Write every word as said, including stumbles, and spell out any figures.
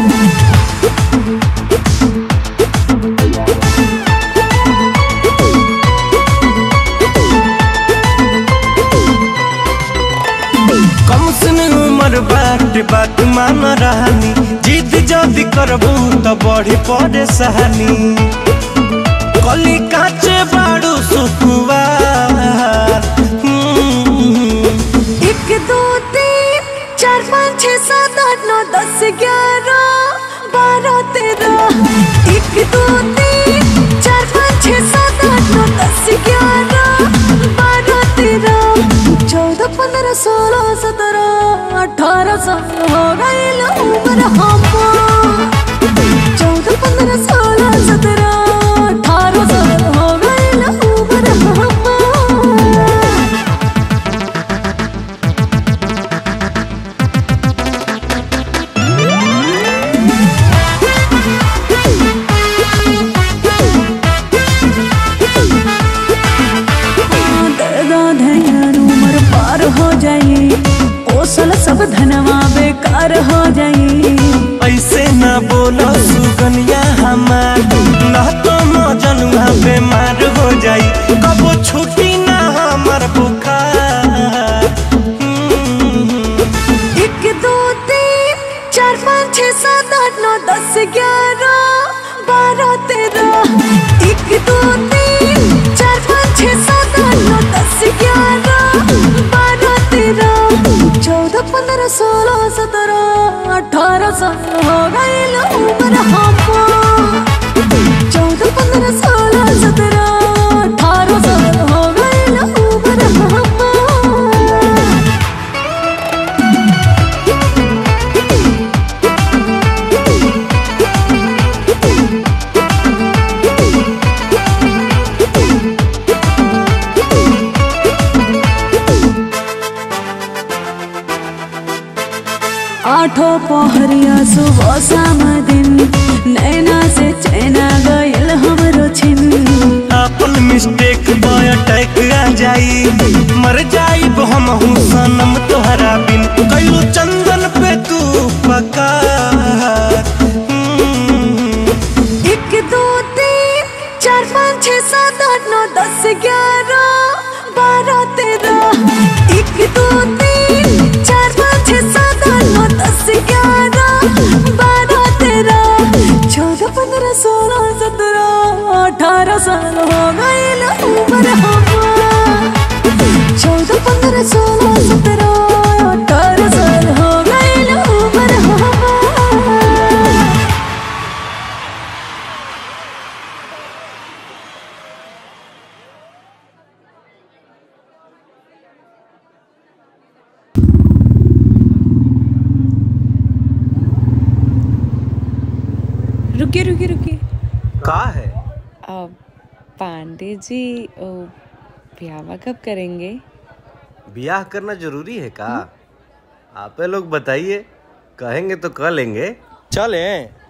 कम सुन उमर बाट बात मान रहनी, जिद जदि करबू तो बढ़ी पड़े सहानी। कली काचे बाड़ू सुखुआ एक दो तीन चार पाँच छः सात आठ नौ दस ग्यारह बारह तेरह। एक दो तीन चार पाँच छः सात आठ नौ दस ग्यारह बारह तेरह चौदह पंद्रह सोलह सत्रह अठारह साल हो गई उम्र हम। चौदह पंद्रह सोलह सत्रह अठारह साल हो गई उम्र हम। उम्र पार हो जाई ओसल सब धनवा बेकार हो जाई। ऐसे न बोलो सुगनिया हमार, न तो मौजनुआ बीमार हो जाई। कबो छुट्टी ना हमार बुखार। एक दो तीन चार पाँच छः सात आठ नौ दस ग्यारह बारह तेरह। एक दो तीन चार पाँच छः सात आठ नौ दस ग्यारह बारह तेरह चौदह पंद्रह सोलह सत्रह अठारह साल हो गई उम्र हम। चौदह पंद्रह सोलह सत्रह अठारह साल हो गई उम्र हम। आठों पहरिया सुबह शाम दिन नैना से चैना गयल हमरो छिन। अपन मिस्टेक बॉय अटैक आ जाई, मर जाई हम हूँ सनम तोहरा बिन। कयो चंदन पे तू पका। एक दो तीन चार पाँच छः सात आठ नौ दस ग्यारह बारह तेरह। एक दो तीन चार पाँच छः सात आठ नौ दस ग्यारह बारह तेरह चौदह पंद्रह सोलह सत्रह अठारह साल हो गई उम्र हम। चौदह पंद्रह सोलह सत्रह अठारह साल हो गई उम्र हम। रुकिए रुकिए रुकिए। का है? अब पांडे जी ब्याह कब करेंगे? ब्याह करना जरूरी है का? आप लोग बताइए, कहेंगे तो कर लेंगे। चलें।